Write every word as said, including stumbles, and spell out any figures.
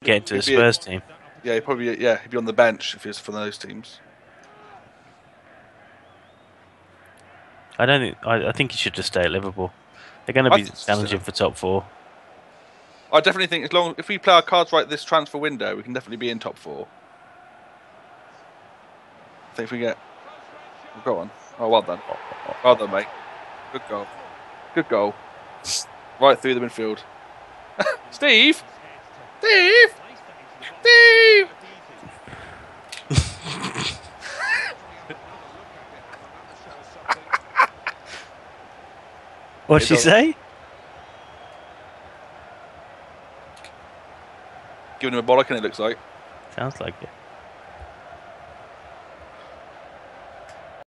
get into the He'd be a- Spurs team. Yeah, he'd probably yeah he'd be on the bench if he was for those teams. I don't think. I, I think he should just stay at Liverpool. They're going to I be think so. challenging for top four. I definitely think as long if we play our cards right this transfer window, we can definitely be in top four. I think if we get, well, go on. Oh, well done, well done, mate. Good goal, good goal. Right through the midfield. Steve, Steve, Steve. What'd she say? Giving him a bollocking, it looks like. Sounds like it.